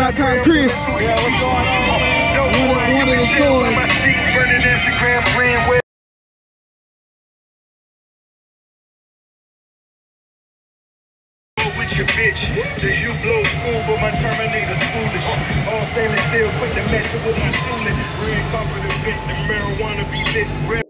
Shot Time Chris. Yeah, what's going on? One of the toys. My cheeks burning Instagram playing with. With your bitch, the Hublot school, but my Terminator's foolish. All stainless steel, quick to match it with my tooling. Red carpet event, the marijuana be lit.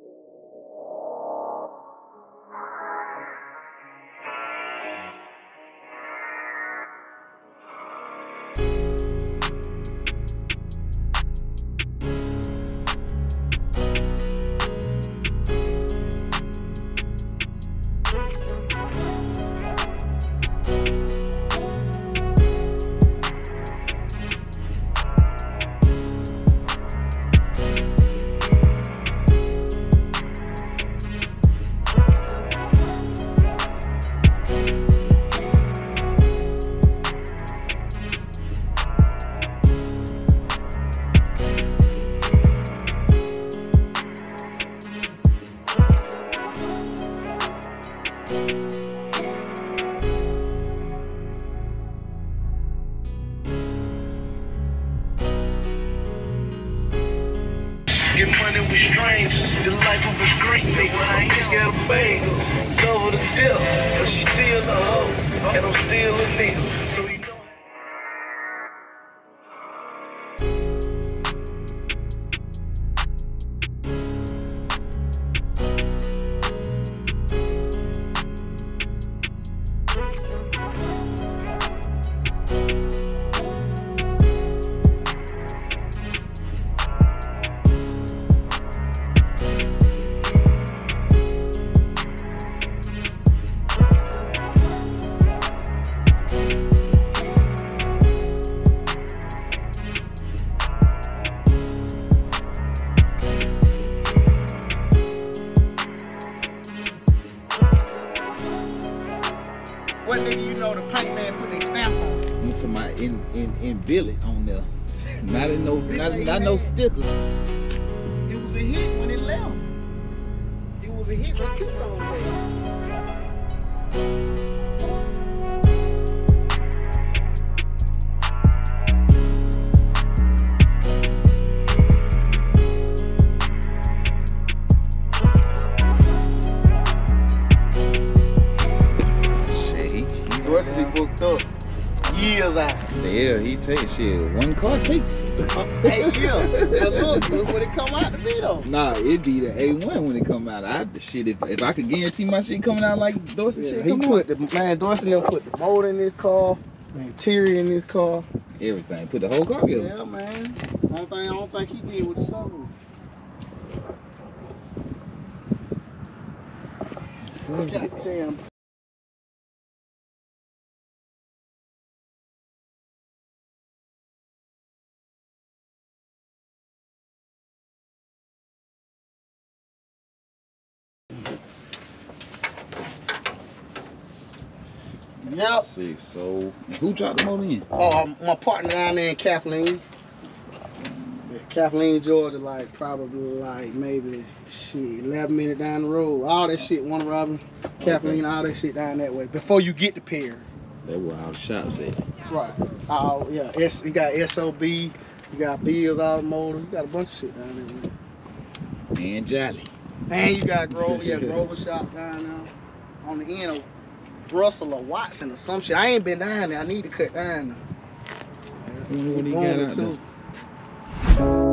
Get money with strange, the life of a street nigga. I ain't got a bang, love her to death, but she still a hoe, and I'm still a nigga. So you know. What nigga you know the paint man put their stamp on? You talking about in billet on there. Not in no not no sticker. It was a hit when it left. It was a hit when Tucson left. He booked up years out. Yeah, he take shit. One car take. Hey, yeah. But look when it come out to be though. Nah, it be the A1 when it come out. Shit, if I could guarantee my shit coming out like Dorsey shit. He put Dorsey them put the motor in his car, the interior in his car. Everything. Put the whole car together. Yeah, man. I don't think he did with the sunroof. Goddamn. Yep. Sick. So, who dropped the motor in? Oh, my partner down there in Kathleen. Kathleen, Georgia, like probably like maybe 11 minutes down the road. All that shit, Warner Robin, Kathleen, all that shit down that way. Before you get to Perry. That's where all the shops at. Right. Oh yeah. You got SOB, you got Bills Automotive, you got a bunch of shit down there. And Jolly. And you got Grover, Grover shop down there on the end of Russell or Watson or some shit. I ain't been down there. I need to cut down there. When he got out there.